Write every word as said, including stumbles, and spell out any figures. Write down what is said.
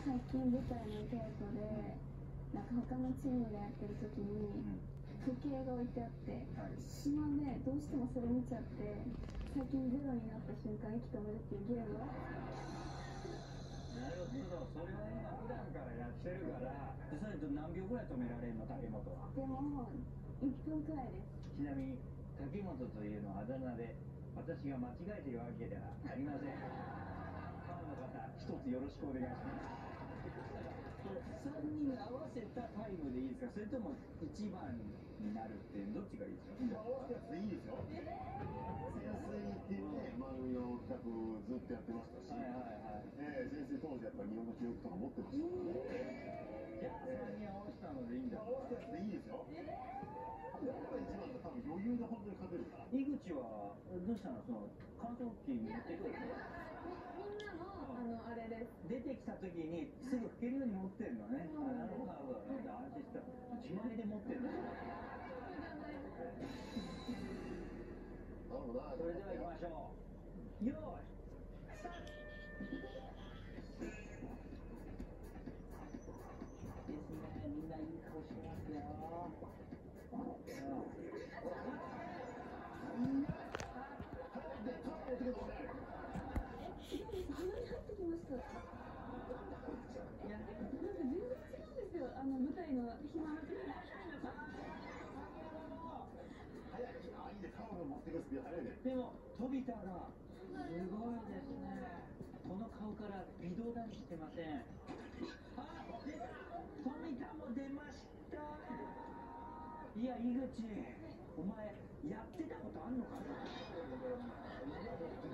最近舞台の稽古でなんか他のチームでやってる時に時計が置いてあって、島でどうしてもそれ見ちゃって、最近ゼロになった瞬間息止めるっていうゲームを。 なるほど、それは今普段からやってるから。それと何秒ぐらい止められるの、竹本は。 でもいっぷんくらいです。 ちなみに竹本というのはあだ名で、私が間違えているわけではありません。ファンの方一つよろしくお願いします。さんにん合わせたタイムでいいですか、それともいちばんになるってどっちがいいですか。 合わせたやつでいいですよ。潜水っていうね、番組の企画ずっとやってましたし、はいはいはい、えー、潜水当時やっぱり日本の記録とか持ってましたからね。 じゃあさんにん合わせたのでいいんだ。 合わせたやつでいいですよ。だから一番が多分余裕で本当に勝てるから。 井口はどうしたの、その乾燥機持ってくるの。 みんなのあのあれです。 出てきた時にすぐ拭けるように持ってるのね。あ、なるほどなるほど。安心した。自前で持ってるの。それでは行きましょう。よーいスタート。ですね、みんないい顔しますよ。 鼻に入ってきました。いや、なんか全然違うんですよ。あの舞台の暇の時。 早い、あ、いいね、タオル持ってくるスピード速いね。 でも飛田がすごいですね。この顔から微動だにしてません。あ、出た。富田も出ました。いや、井口、お前やってたことあんのかな。